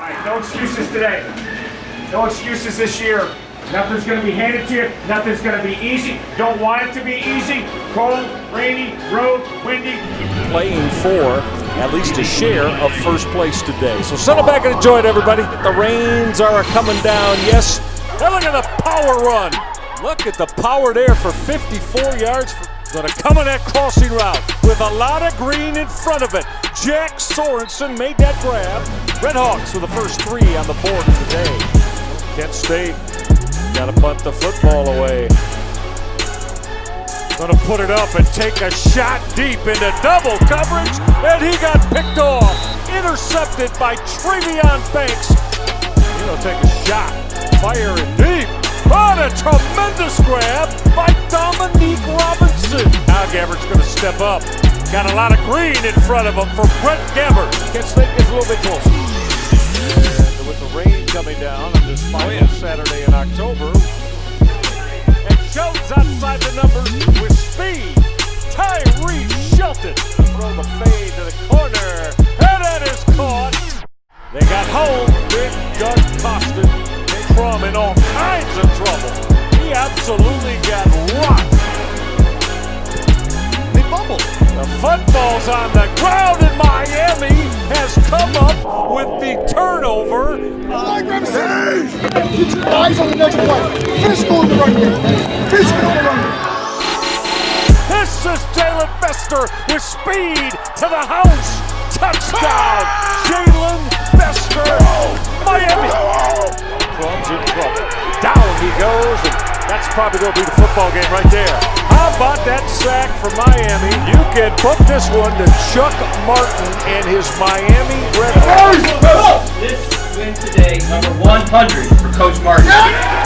right, no excuses today. No excuses this year. Nothing's going to be handed to you. Nothing's going to be easy. Don't want it to be easy. Cold, rainy, road, windy. Playing for at least a share of first place today. So settle back and enjoy it, everybody. The rains are coming down, yes. And look at the power run. Look at the power there for 54 yards. Gonna come in that crossing route with a lot of green in front of it. Jack Sorensen made that grab. Redhawks with the first 3 on the board today. Kent State got to punt the football away. Gonna put it up and take a shot deep into double coverage, and he got picked off. Intercepted by Travion Banks. He's gonna take a shot, fire it deep. What a tremendous grab by Dominique Robinson. Now Gabbert's gonna step up. Got a lot of green in front of him for Brett Gabbert. Kent State gets a little bit closer. And with the rain coming down on this final Saturday in October, and Shelton's outside the numbers with speed. Tyree Shelton throw the fade to the corner, and that is caught. They got home. Big Doug Costin and Crum in all kinds of trouble. He absolutely got rocked. They fumbled. The football's on the ground, and Miami has come up with the turnover. Keep your eyes on the next play. Physical in the run game. Physical in the run game. This is Jalen Bester with speed to the house. Touchdown, Jalen Bester. Miami. Crum's in trouble. Down he goes, and that's probably going to be the football game right there. How about that sack for Miami? You can put this one to Chuck Martin and his Miami Redhawks. This win today, number 100 for Coach Martin.